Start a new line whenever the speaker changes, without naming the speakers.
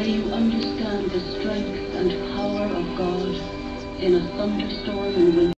May you understand the strength and power of God in a thunderstorm and wind.